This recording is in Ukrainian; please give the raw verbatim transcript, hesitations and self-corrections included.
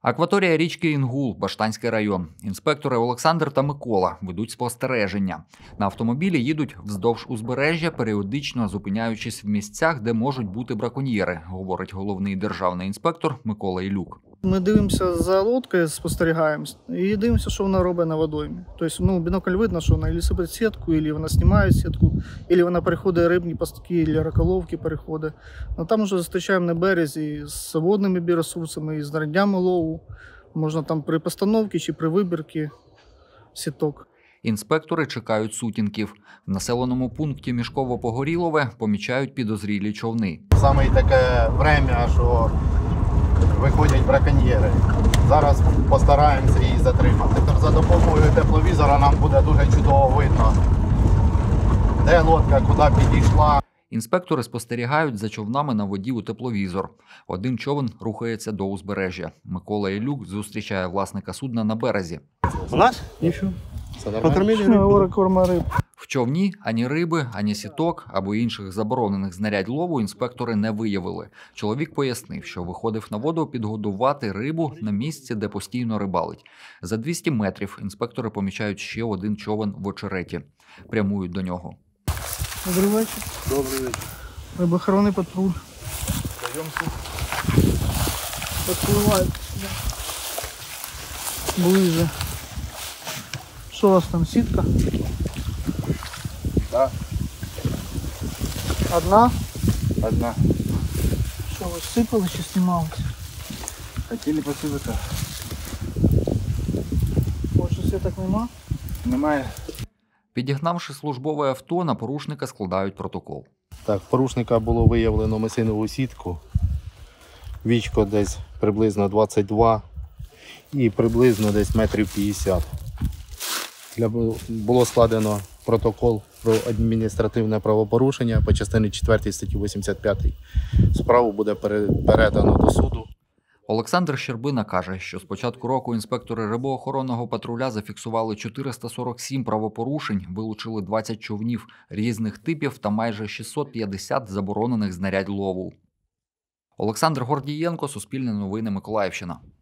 Акваторія річки Інгул, Баштанський район. Інспектори Олександр та Микола ведуть спостереження. На автомобілі їдуть вздовж узбережжя, періодично зупиняючись в місцях, де можуть бути браконьєри, говорить головний державний інспектор Микола Ілюк. Ми дивимося за лодкою, спостерігаємо і дивимося, що вона робить на водоймі. Тобто, ну, бінокль видно, що вона або сипить сітку, або вона знімає сітку, або вона переходить рибні пастки, або раколовки переходить. Но там вже зустрічаємо на березі з водними біоресурсами, і з знаряддями лову. Можна там при постановці чи при вибірці сіток. Інспектори чекають сутінків. В населеному пункті Мішково-Погорілове помічають підозрілі човни. Саме таке время, що виходять браконьєри. Зараз постараємося її затримати. За допомогою тепловізора нам буде дуже чудово видно, де лодка, куди підійшла. Інспектори спостерігають за човнами на воді у тепловізор. Один човен рухається до узбережжя. Микола Ілюк зустрічає власника судна на березі. У нас? Нічого. Покормили рибу. Корма риб. В човні ані риби, ані сіток або інших заборонених знарядь лову інспектори не виявили. Чоловік пояснив, що виходив на воду підгодувати рибу на місці, де постійно рибалить. За двісті метрів інспектори помічають ще один човен в очереті. Прямують до нього. Добрий вечір. Добрий вечір. Рибоохоронний патруль. Підпливають. Ближе. Що у вас там, сітка? Так. Одна? Одна. Що, ви сипали чи знімалися? Хотіли посипати. Більше сіток нема? Немає. Підігнавши службове авто, на порушника складають протокол. Так, порушника було виявлено месинову сітку. Вічко десь приблизно двадцять два і приблизно десь метрів п'ятдесят. Для, було складено протокол про адміністративне правопорушення по частині четвертій статті вісімдесят п'ятої. Справу буде передано до суду. Олександр Щербина каже, що з початку року інспектори рибоохоронного патруля зафіксували чотириста сорок сім правопорушень, вилучили двадцять човнів різних типів та майже шістсот п'ятдесят заборонених знарядь лову. Олександр Гордієнко, Суспільне новини, Миколаївщина.